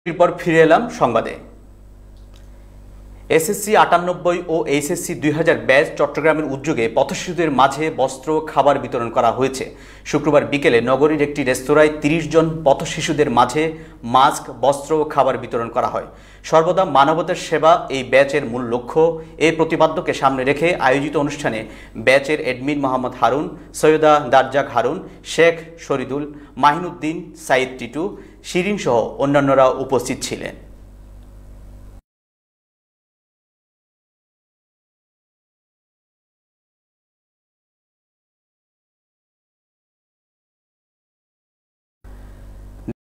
এরপর ফিরে এলাম সংবাদে। এসএসসি 98 ও এইচএসসি 2000 ব্যাচ চট্টগ্রামের উদ্যোগে পথশিশুদের মাঝে বস্ত্র খাবার বিতরণ করা হয়েছে। শুক্রবার বিকেলে নগরীর একটি রেস্তোরাঁয় 30 জন পথশিশুদের মাঝে মাস্ক, বস্ত্র ও খাবার বিতরণ করা হয়। সর্বদা মানবতার সেবা এই ব্যাচের মূল লক্ষ্য। এই প্রতিপাদ্যকে সামনে রেখে আয়োজিত অনুষ্ঠানে ব্যাচের অ্যাডমিন মোহাম্মদ হারুন, সৈয়দা দারজাক হারুন, শেখ শরিদুল, মাহিনুদ্দিন, সাইদ টিটু, শিরিন সহ অন্যান্যরা উপস্থিত ছিলেন।